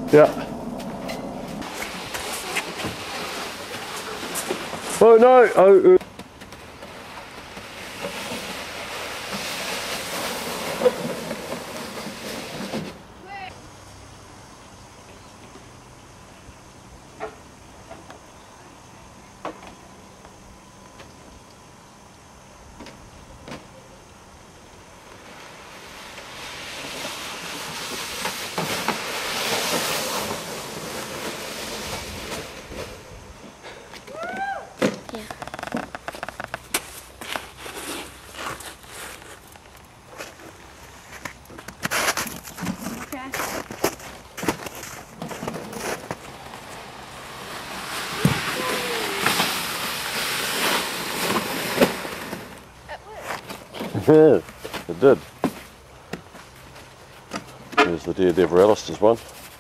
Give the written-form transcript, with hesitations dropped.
Yeah. Oh no! Oh. Yeah, it did. There's the Daredevil Alistair's one.